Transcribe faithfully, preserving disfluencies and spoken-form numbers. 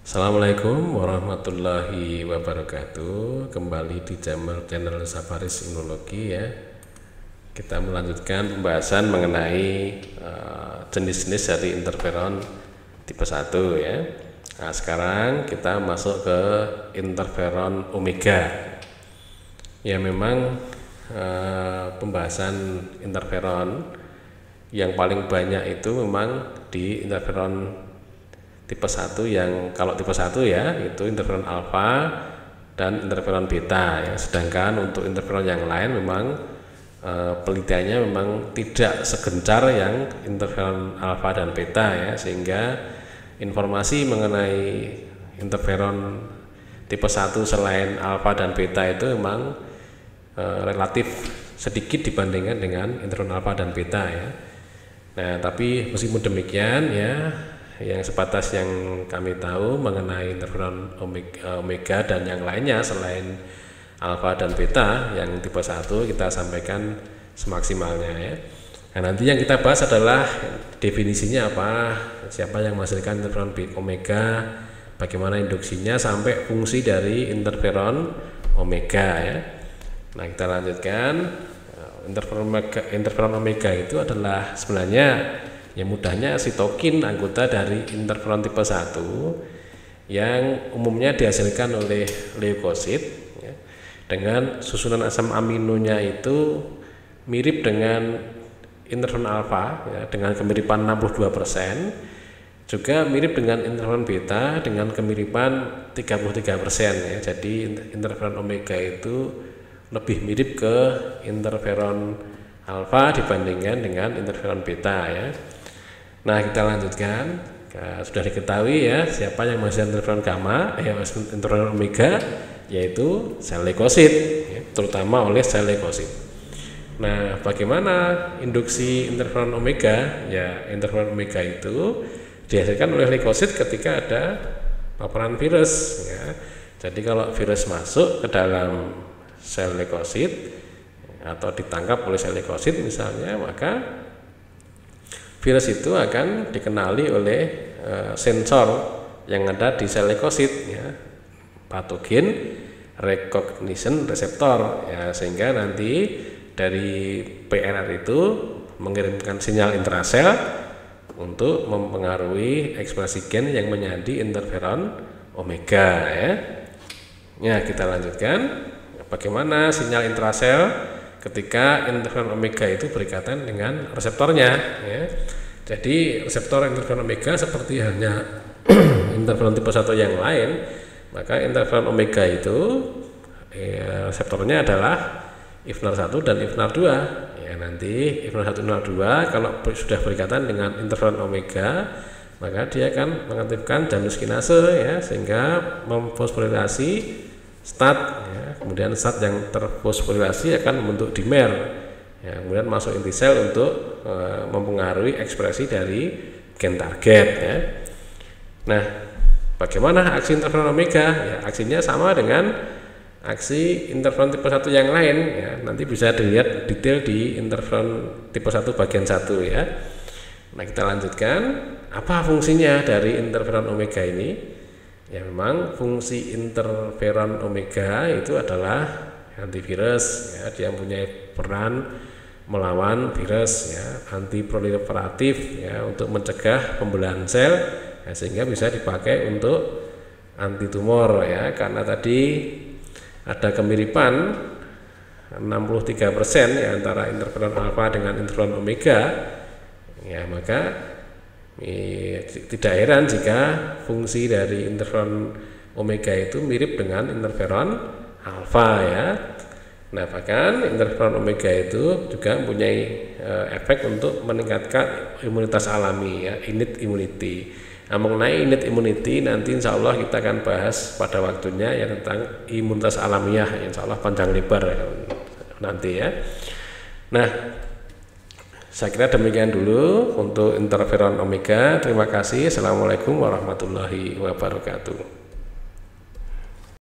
Assalamualaikum warahmatullahi wabarakatuh. Kembali di channel channel Safaris Imunologi ya. Kita melanjutkan pembahasan mengenai uh, jenis-jenis dari interferon tipe satu ya. Nah, sekarang kita masuk ke interferon omega. Ya memang uh, pembahasan interferon yang paling banyak itu memang di interferon tipe satu, yang kalau tipe satu ya itu interferon alfa dan interferon beta ya. Sedangkan untuk interferon yang lain memang e, penelitiannya memang tidak segencar yang interferon alfa dan beta ya, sehingga informasi mengenai interferon tipe satu selain alfa dan beta itu memang e, relatif sedikit dibandingkan dengan interferon alfa dan beta ya. Nah, tapi meskipun demikian ya, yang sebatas yang kami tahu mengenai interferon omega, omega dan yang lainnya selain alfa dan beta yang tipe satu kita sampaikan semaksimalnya ya. Nah, nanti yang kita bahas adalah definisinya apa, siapa yang menghasilkan interferon omega, bagaimana induksinya, sampai fungsi dari interferon omega ya. Nah, kita lanjutkan. Interferon omega, interferon omega itu adalah sebenarnya yang mudahnya sitokin, anggota dari interferon tipe satu yang umumnya dihasilkan oleh leukosit ya, dengan susunan asam aminonya itu mirip dengan interferon alfa ya, dengan kemiripan enam puluh dua persen, juga mirip dengan interferon beta dengan kemiripan tiga puluh tiga persen ya. Jadi interferon omega itu lebih mirip ke interferon alfa dibandingkan dengan interferon beta ya. Nah, kita lanjutkan. Nah, sudah diketahui ya siapa yang menghasilkan interferon gamma ya, interferon omega, yaitu sel leukosit ya, terutama oleh sel leukosit. Nah, bagaimana induksi interferon omega? Ya, interferon omega itu dihasilkan oleh leukosit ketika ada paparan virus ya. Jadi kalau virus masuk ke dalam sel leukosit atau ditangkap oleh sel leukosit misalnya, maka virus itu akan dikenali oleh e, sensor yang ada di sel leukosit ya, pathogen recognition receptor ya, sehingga nanti dari P R R itu mengirimkan sinyal intrasel untuk mempengaruhi ekspresi gen yang menjadi interferon omega ya. Ya, kita lanjutkan. Bagaimana sinyal intrasel ketika interferon omega itu berikatan dengan reseptornya ya. Jadi reseptor interferon omega seperti halnya interferon tipe satu yang lain, maka interferon omega itu ya, reseptornya adalah I F N A R satu dan I F N A R dua ya. Nanti I F N A R satu, I F N A R dua kalau sudah berikatan dengan interferon omega, maka dia akan mengaktifkan Janus kinase ya, sehingga memfosforilasi stat ya. Kemudian stat yang terfosforilasi akan membentuk dimer ya, kemudian masuk inti sel untuk e, mempengaruhi ekspresi dari gen target ya. Nah, bagaimana aksi interferon omega? Ya, aksinya sama dengan aksi interferon tipe satu yang lain ya. Nanti bisa dilihat detail di interferon tipe satu bagian satu ya. Nah, kita lanjutkan. Apa fungsinya dari interferon omega ini? Ya, memang fungsi interferon omega itu adalah antivirus ya, dia mempunyai peran melawan virus ya, antiproliferatif ya, untuk mencegah pembelahan sel ya, sehingga bisa dipakai untuk anti tumor ya, karena tadi ada kemiripan enam puluh tiga persen ya, antara interferon alfa dengan interferon omega ya, maka tidak heran jika fungsi dari interferon omega itu mirip dengan interferon alfa ya. Nah, bahkan interferon omega itu juga mempunyai e, efek untuk meningkatkan imunitas alami ya, innate immunity. Nah, mengenai innate immunity nanti insya Allah kita akan bahas pada waktunya ya, tentang imunitas alamiah, insya Allah panjang lebar ya, nanti ya. Nah, saya kira demikian dulu untuk interferon omega. Terima kasih. Assalamualaikum warahmatullahi wabarakatuh.